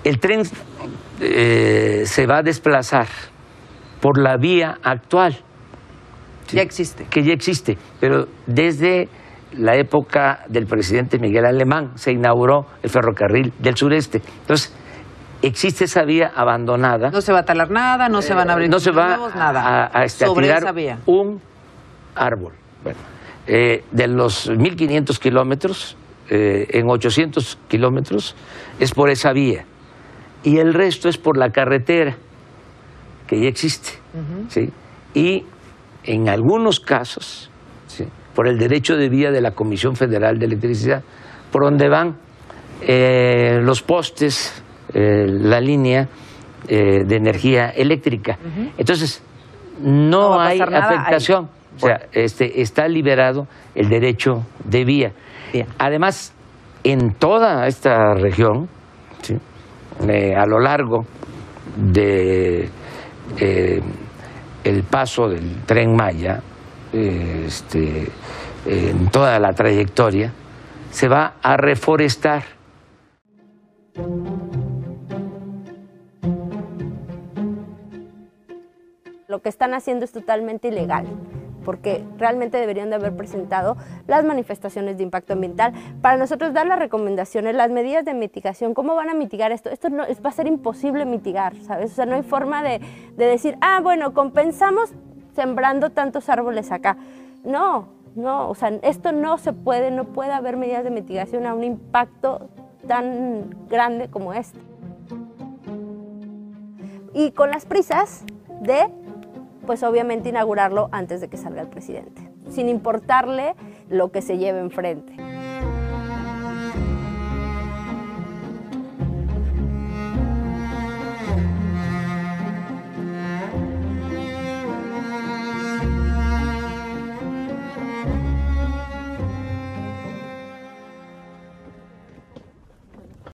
El tren se va a desplazar por la vía actual. ¿Sí? Ya existe. Que ya existe, pero desde la época del presidente Miguel Alemán se inauguró el ferrocarril del sureste. Entonces, existe esa vía abandonada. No se va a talar nada, no se van a abrir no se va nuevos, nada. a sobre tirar esa vía. un árbol. Bueno, de los 1.500 kilómetros, en 800 kilómetros es por esa vía. Y el resto es por la carretera, que ya existe. ¿Sí? Y en algunos casos, ¿sí?, por el derecho de vía de la Comisión Federal de Electricidad, por donde van los postes, la línea de energía eléctrica. Entonces, no hay afectación. O sea, está liberado el derecho de vía. Bien. Además, en toda esta región, ¿sí?, a lo largo de el paso del Tren Maya, en toda la trayectoria, se va a reforestar. Lo que están haciendo es totalmente ilegal, porque realmente deberían de haber presentado las manifestaciones de impacto ambiental para nosotros dar las recomendaciones, las medidas de mitigación. ¿Cómo van a mitigar esto? Esto no, va a ser imposible mitigar, ¿sabes? O sea, no hay forma de decir, bueno, compensamos sembrando tantos árboles acá. No, o sea, esto no se puede, no puede haber medidas de mitigación a un impacto tan grande como este. Y con las prisas de, pues obviamente, inaugurarlo antes de que salga el presidente, sin importarle lo que se lleve enfrente.